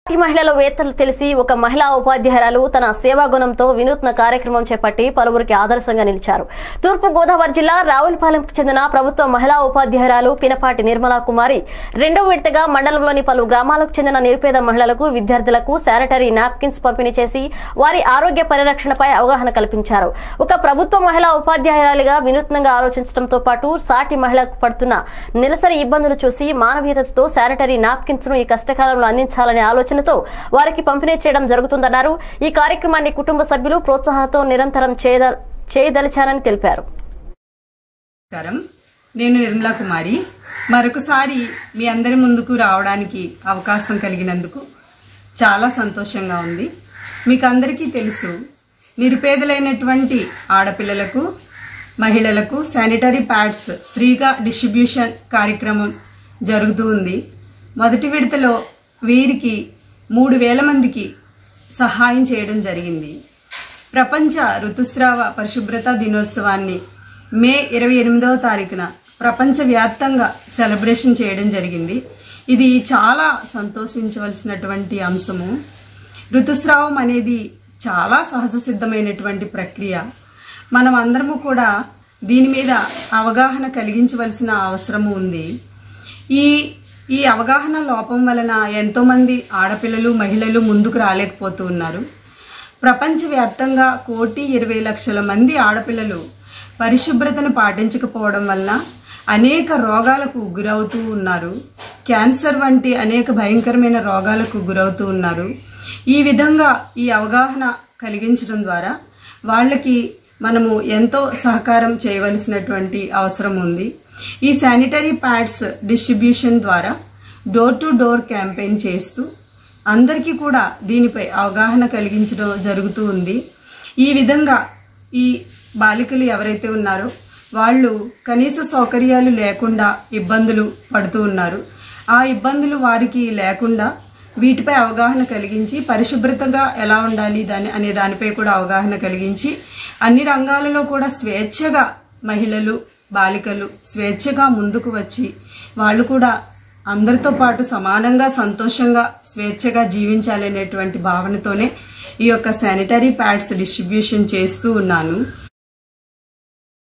మహిళల వేత్తలు తెలిసి ఒక మహిళా ఉపాధ్యాయురాలు తన సేవా గుణంతో వినూత్న కార్యక్రమం చేపట్టి పలువురికి ఆదర్శంగా నిలిచారు. తూర్పు గోదావరి జిల్లా రావులపాలెంకు చెందిన ప్రభుత్వ మహిళా ఉపాధ్యాయురాలు పినపాటి నిర్మలా కుమారి రెండవ విడతగా మండలంలోని పలు గ్రామాలకు చెందిన నిరుపేద మహిళలకు విద్యార్థులకు శానిటరీ నాప్కిన్స్ పంపిణీ చేసి వారి ఆరోగ్య పరిరక్షణపై అవగాహన కల్పించారు. ఒక ప్రభుత్వ మహిళా ఉపాధ్యాయురాలిగా వినూత్నంగా ఆలోచించడంతో పాటు సాటి మహిళలకు పడుతున్న నెలసరి ఇబ్బందులు చూసి మానవీయతతో శానిటరీ నాప్కిన్స్ ను ఈ కష్టకాలంలో అందించాలనే ఆలోచన వారికి పంపిణీ చేయడం జరుగుతుందన్నారు. ఈ కార్యక్రమాన్ని కుటుంబ సభ్యులు ప్రోత్సాహంతో నిరంతరం చేయదలిచారని తెలిపారు. నేను నిర్మలా కుమారి మరొకసారి మీ అందరి ముందుకు రావడానికి అవకాశం కలిగినందుకు చాలా సంతోషంగా ఉంది. మీకు అందరికీ తెలుసు, నిరుపేదలైనటువంటి ఆడపిల్లలకు మహిళలకు శానిటరీ ప్యాడ్స్ ఫ్రీగా డిస్ట్రిబ్యూషన్ కార్యక్రమం జరుగుతూ ఉంది. మొదటి విడతలో వీరికి 3000 మందికి సహాయం చేయడం జరిగింది. ప్రపంచ ఋతుస్రావ పరిశుభ్రత దినోత్సవాన్ని మే 28వ తారీఖున ప్రపంచవ్యాప్తంగా సెలబ్రేషన్ చేయడం జరిగింది. ఇది చాలా సంతోషించవలసినటువంటి అంశము. ఋతుస్రావం అనేది చాలా సహజ సిద్ధమైనటువంటి ప్రక్రియ. మనం అందరము కూడా దీని మీద అవగాహన కలిగించవలసిన అవసరము ఉంది. ఈ అవగాహన లోపం వలన ఎంతోమంది ఆడపిల్లలు మహిళలు ముందుకు రాలేకపోతూ ఉన్నారు. ప్రపంచవ్యాప్తంగా 1,20,00,000 మంది ఆడపిల్లలు పరిశుభ్రతను పాటించకపోవడం వల్ల అనేక రోగాలకు గురవుతూ ఉన్నారు. క్యాన్సర్ వంటి అనేక భయంకరమైన రోగాలకు గురవుతూ ఉన్నారు. ఈ విధంగా ఈ అవగాహన కలిగించడం ద్వారా వాళ్ళకి మనము ఎంతో సహకారం చేయవలసినటువంటి అవసరం ఉంది. ఈ శానిటరీ ప్యాడ్స్ డిస్ట్రిబ్యూషన్ ద్వారా డోర్ టు డోర్ క్యాంపెయిన్ చేస్తూ అందరికీ కూడా దీనిపై అవగాహన కలిగించడం జరుగుతూ ఉంది. ఈ విధంగా ఈ బాలికలు ఎవరైతే ఉన్నారో వాళ్ళు కనీస సౌకర్యాలు లేకుండా ఇబ్బందులు పడుతూ ఉన్నారు. ఆ ఇబ్బందులు వారికి లేకుండా వీటిపై అవగాహన కలిగించి పరిశుభ్రతగా ఎలా ఉండాలి అనే దానిపై కూడా అవగాహన కలిగించి అన్ని రంగాలలో కూడా స్వేచ్ఛగా మహిళలు బాలికలు స్వేచ్ఛగా ముందుకు వచ్చి వాళ్ళు కూడా అందరితో పాటు సమానంగా సంతోషంగా స్వేచ్ఛగా జీవించాలనేటువంటి భావనతోనే ఈ యొక్క శానిటరీ ప్యాడ్స్ డిస్ట్రిబ్యూషన్ చేస్తూ ఉన్నాను.